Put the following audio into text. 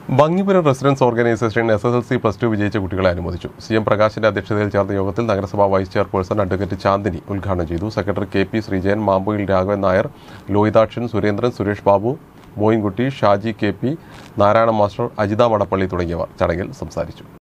ഭംഗിപുരം residence organisation SSLC +2 വിജയിച്ച കുട്ടികളെ അനുമോദിച്ചു. CM പ്രകാശിന്റെ അധ്യക്ഷതയിൽ ചേർന്ന യോഗത്തിൽ നഗരസഭാ വൈസ് ചെയർപേഴ്സൺ അഡ്വക്കേറ്റ് ചാന്ദിനി ഉദ്ഘാടനം ചെയ്തു. Secretary KP Sreejayan, Mampuyil Raghavan Nair, Lohithakshan, Surendran, Suresh Babu, Moinkutty, Shaji KP, Narayana master, Ajitha Madappally തുടങ്ങിയവർ ചടങ്ങിൽ സംസാരിച്ചു.